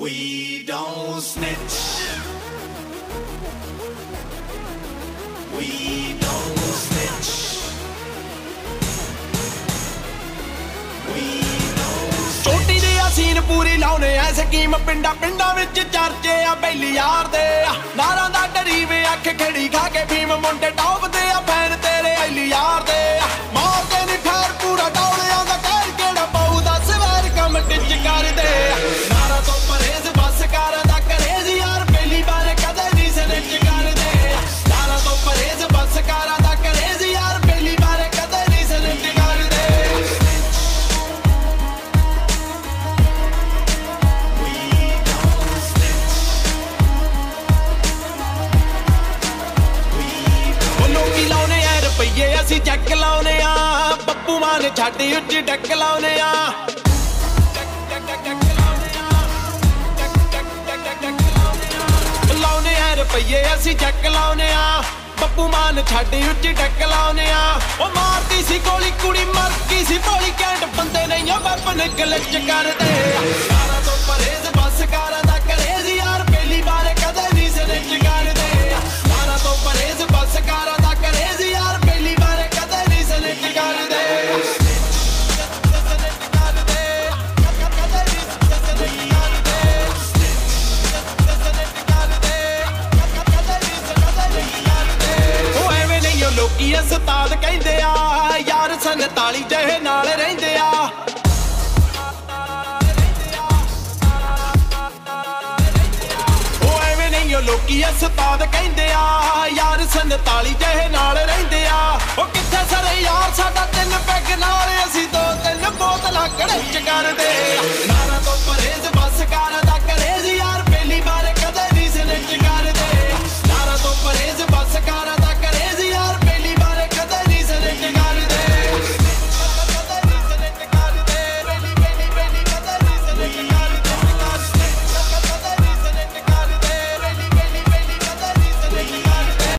We don't snitch. We don't snitch. We don't snitch. ਛੋਟੀ ਜਿਹੀ scene ਪੂਰੀ ਲਾਉਨੇ ਐ scheme ਪਿੰਡਾਂ ਪਿੰਡਾਂ ਵਿੱਚ ਚਰਚੇ ਆ ਬੈਲੀ ਯਾਰ ਦੇ ਨਾਰਾਂ ਦਾ ਡਰੀ ਵੇ ਅੱਖ ਖੜੀ ਖਾ ਕੇ ਭੀਮ ਮੁੰਡੇ ਟੌਪਦੇ ਆ ਫੈਨ ਤੇਰੇ ਐਲੀ ਯਾਰ ਦੇ ਮਾਰਦੇ ਨੀ ਫੈਰ ਪੂਰਾ ਡੌਲਿਆਂ ਦਾ ਕਹਿਰ ਕਿਹੜਾ ਪਾਉ ਦੱਸ ਵੈਰ ਕੰਮ ਟਿੱਚ ਕਰਦੇ ਨਾਰਾ ਤੋਂ ਪਰਹੇਜ਼ ਬਸ ਕਰਦਾ ਕਰੇਜ਼ ਯਾਰ ਪਹਿਲੀ ਵਾਰ ਕਦੇ ਨਹੀਂ ਸਨਿਚ ਕਰਦੇ ਨਾਰਾ ਤੋਂ ਪਰਹੇਜ਼ ਬਸ ਕਰਦਾ ਕਰੇਜ਼ ਯਾਰ ਪਹਿਲੀ ਵਾਰ ਕਦੇ ਨਹੀਂ ਸਨਿਚ ਕਰਦੇ ਰੁਪਈਏ ਅਸੀਂ ਚੱਕ ਲਾਉਨੇ ਆ ਬੱਬੂ ਮਾਨ ਛੱਡ ਉੱਚੀ ਡੱਕ ਲਾਉਨੇ ਆ ਲਾਉਨੇ ਆ ਰੁਪਈਏ ਅਸੀਂ ਚੱਕ ਲਾਉਨੇ ਆ ਬੱਬੂ ਮਾਨ ਛੱਡ ਉੱਚੀ ਡੱਕ ਲਾਉਨੇ ਆ ਉਹ ਮਾਰਦੀ ਸੀ ਗੋਲੀ ਕੁੜੀ ਮਰ ਗਈ ਸੀ ਭੋਲੀ ਕੈਂਟ ਬੰਦੇ ਨਹੀਂ ਉਹ ਵੈਪਨ ਗਲਿਚ ਕਰਦੇ ਸਾਰਾ ਤੋਂ ਪਰਹੇਜ਼ ਬਸ ਕਰਦਾ ਕਰੇਜ਼ ਯਾਰ ਪਹਿਲੀ ਵਾਰ ਕਦੇ ਨਹੀਂ ਸਨਿਚ ਕਰਦੇ ਸਾਰਾ ਤੋਂ ਪਰਹੇਜ਼ ਬਸ ਕਰਦਾ ਕਰੇਜ਼ ਯਾਰ ਪਹਿਲੀ ਵਾਰ ਕਦੇ ਨਹੀਂ ਸਨਿਚ ਕਰਦੇ ਉਹ ਐਵੇਂ ਨਹੀਂ ਉਹ ਲੋਕੀ ਉਸਤਾਦ ਕਹਿੰਦੇ ਆ ਯਾਰ 47 ਜਿਹੇ ਨਾਲ ਰਹਿੰਦੇ ਆ ਲੋਕੀ ਉਸਤਾਦ ਕਹਿੰਦੇ ਆ ਯਾਰ 47 ਜਿਹੇ ਨਾਲ ਰਹਿੰਦੇ ਆ ਉਹ ਕਿੱਥੇ ਸਾਰੇ ਯਾਰ ਸਾਡਾ 3 ਪੈਗ ਨਾਲ ਅਸੀਂ 2-3 ਬੋਤਲਾਂ ਕੜਚ ਕਰਦੇ ਨਾਰਾ ਤੋਂ ਪਰਹੇਜ਼ ਬਸ ਕਰਦਾ